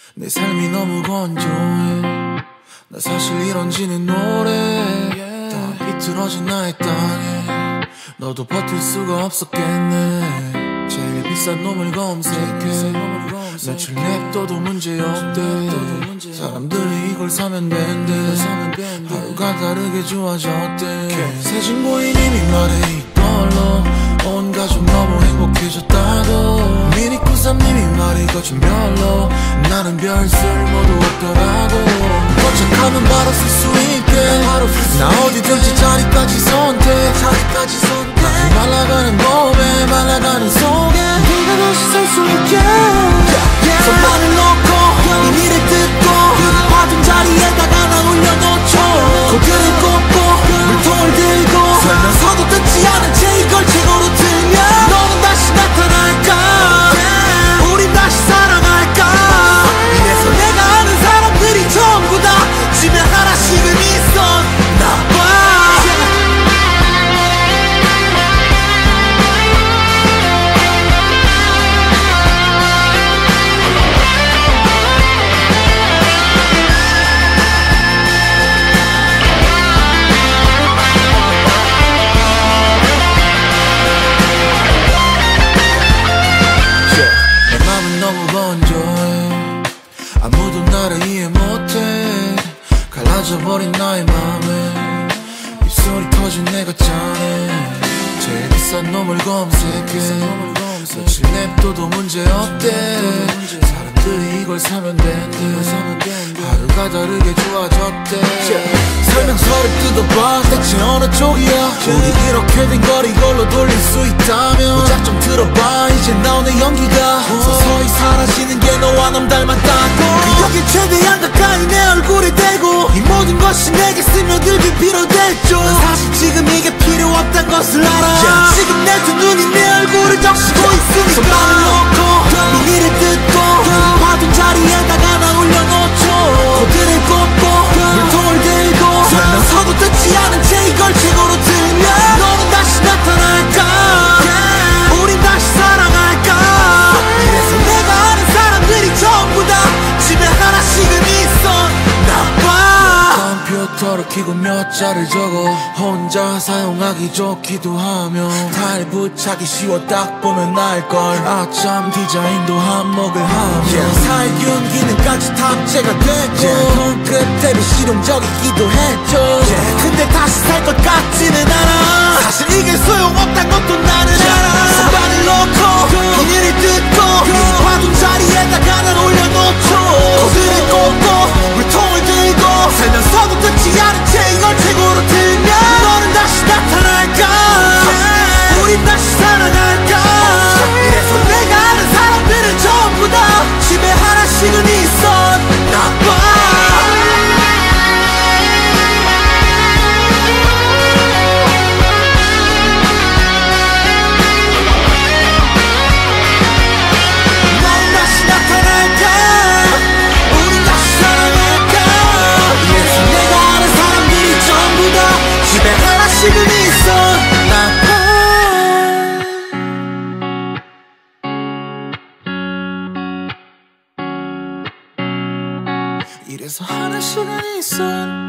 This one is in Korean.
내 삶이 너무 건조해. 나 사실 이런지는 오래 다 비틀어진 나의 땅에 너도 버틸 수가 없었겠네. 제일 비싼 놈을 검색해 며칠 냅둬도 문제없대. 사람들이 이걸 사면 된대. 하루가 다르게 좋아졌대. 새 친구인 이미 말해 이걸로 온 가족 너무 행복해졌다고. 미니쿠삼님이 말해 이거 좀 별로 나는 별 쓸모도 없더라고. 도착하면 바로 쓸 수 있게 나 어디든지 자리까지 선택. 말라가는 몸에 말라가는 속에 네가 다시 살 수 있게. 손만을 놓고 의미를 듣고 화둔 자리에다가 나 올려놓죠. 고개를 꺾고 물통을 들고 설명서도 듣지 않은 채 이걸 최고로 들면 너는 다시 나타날까. 우린 다시 살아갈까. 이래서 내가 아는 사람들이 전부 다 집에 하나씩은 있어 나봐. 아무도 나를 이해 못해. 갈라져버린 나의 맘에 입술이 터진 내가 짠해. 제일 비싼 놈을 검색해 며칠 냅둬도 문제없대. 사람들이 이걸 사면 된대. 하루가 다르게 좋아졌대. 설명서를 뜯어봐 대체 어느 쪽이야. 우리 이렇게 된 걸 이걸로 돌릴 수 있다면 고작 좀 들어봐. 이제 나오는 연기가 서서히 사라지는 게 너와 넌 닮았다고. 여기 최대한 가까이 내 얼굴에 대고 이 모든 것이 내게 스며들길 빌어댔죠. 난 사실 지금 이게 필요 없단 것을 알아. 지금 내 두 눈이 내 얼굴을 적시고 있으니까 손만을 놓고 미니를 듣고 화둔 자리에다가 나 올려놓죠. 고개를 꺾고 물통을 들고 설명서도 듣지 않은 채 이걸 최고로 들면 너는 다시 나타날까. 우린 다시 살아갈까. 이래서 내가 아는 사람들이 전부 다 집에 하나씩은 있어 나봐. 컴퓨터를 켜고 몇 자를 적어 혼자 사용하기 좋기도 하며 타일 붙이기 쉬워 딱 보면 알걸. 아참 디자인도 한몫을 하며 살균 기능까지 탑재가 됐고 손끝 대비 실용적이기도 했죠. 근데 다시 살 것 같지는 않아. 사실 이게 소용없단 것도 나는 알아. 손발을 놓고 비닐을 뜯고 화둔 자리에다가 난 올려놓죠. 고개를 꺾고 물통을 들고 설명서도 듣지 않은 채 이걸 최고로 들면 너는 다시 나타날까. 우린 다시 살아갈까. 이래서 내가 아는 사람들은 전부 다 집에 하나씩은 있어 나봐. 지금 있어 나빠. 이래서 하나씩은 있어